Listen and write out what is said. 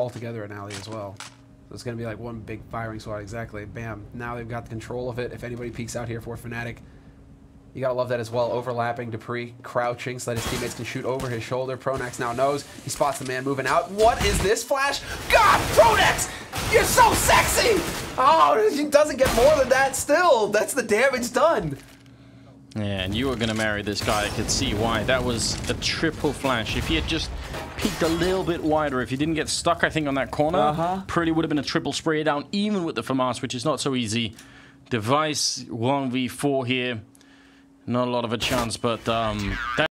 all together in alley as well. So it's going to be like one big firing squad, exactly. Bam. Now they've got the control of it. If anybody peeks out here for Fnatic, you got to love that as well. Overlapping, Dupree crouching so that his teammates can shoot over his shoulder. PRONAX now knows. He spots the man moving out. What is this flash? God, PRONAX! You're so sexy! Oh, he doesn't get more than that still. That's the damage done. Yeah, and you were going to marry this guy. I could see why. That was a triple flash. If he had just peeked a little bit wider, if he didn't get stuck, I think, on that corner, pretty would have been a triple spray down, even with the FAMAS, which is not so easy. Device 1v4 here. Not a lot of a chance, but that